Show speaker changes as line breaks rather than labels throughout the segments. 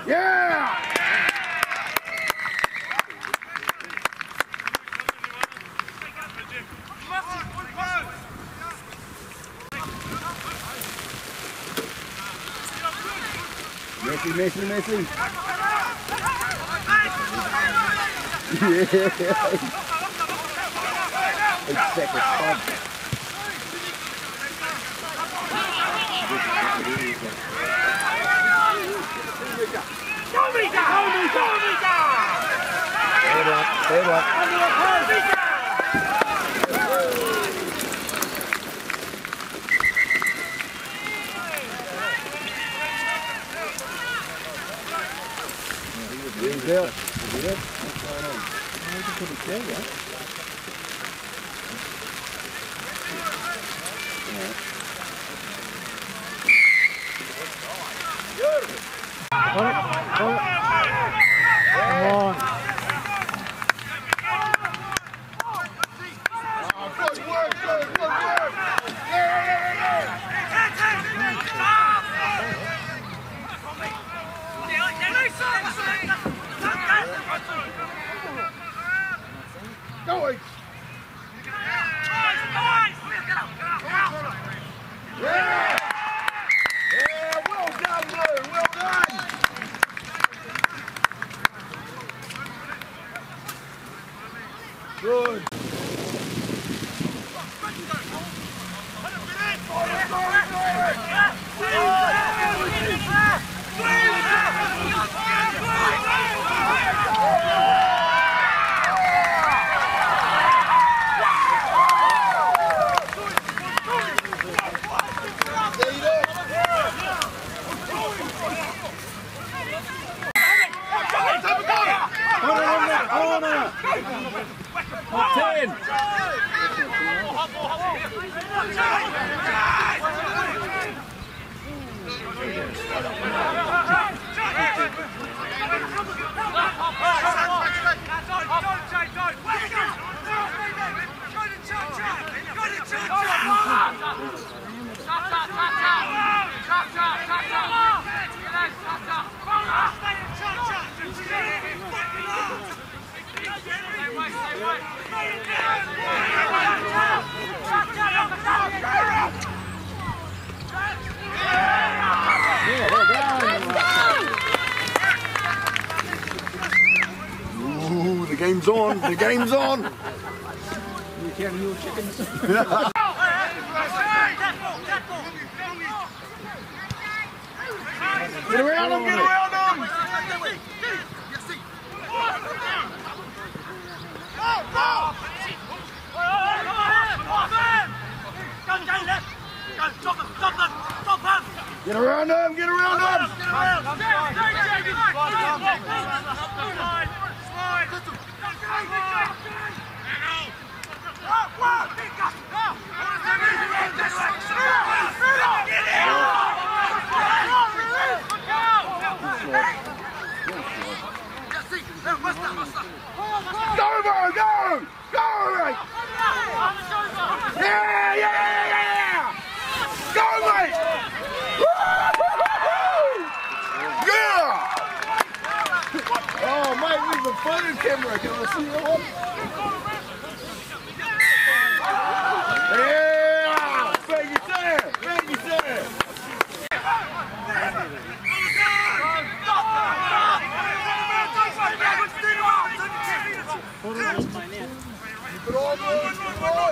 Yeah! Messi, Messi, Messi. Yeah. It's second fun. Stay up. He's out. Is it? What's going on? I can put it there, yeah. Come on. Good work, good work. Going. Yeah! Yeah, well done, Blue, well done! Good. Ooh, the game's on, the game's on! You counting your chickens? Get around them, get around them! Get around them, get around them! Go, bro, go! Go, mate! Yeah, yeah, yeah! Go, mate! Yeah! Oh, mate, we've a photo camera. Can I see that one? Yeah! Thank you, sir! Thank you, sir! Good on, boys, good on!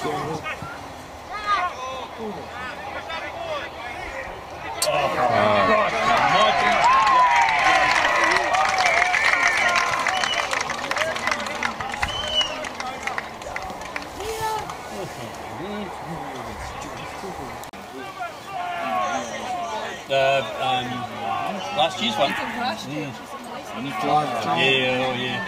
Last year's one. Yeah.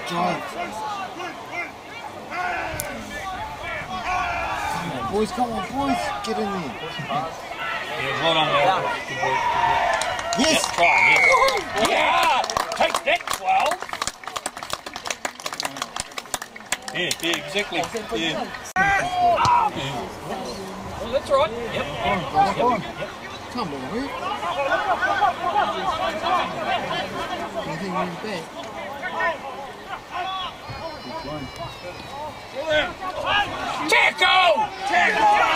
Come on, boys, get in there.
Yeah, well done, Will. Good boy.
Yes!
Yep, try, yes. Yeah! Take that, 12. Yeah, exactly. Yeah. Well, that's right. Yep.
Come on, Rick. Nothing went back.
Tackle!